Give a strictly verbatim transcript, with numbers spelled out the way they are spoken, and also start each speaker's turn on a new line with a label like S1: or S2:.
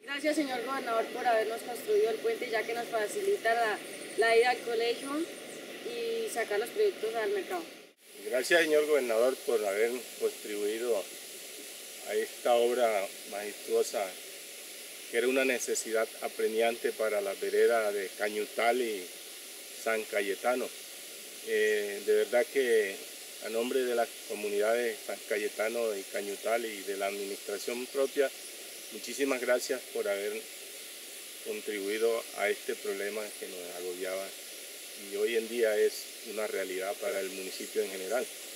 S1: Gracias, señor gobernador, por habernos construido el puente, ya que nos facilita la, la ida al colegio y sacar los productos al mercado.
S2: Gracias, señor gobernador, por haber contribuido a esta obra majestuosa, que era una necesidad apremiante para la vereda de Cañutal y San Cayetano. Eh, de verdad que a nombre de las comunidades San Cayetano y Cañutal y de la administración propia, muchísimas gracias por haber contribuido a este problema que nos agobiaba y hoy en día es una realidad para el municipio en general.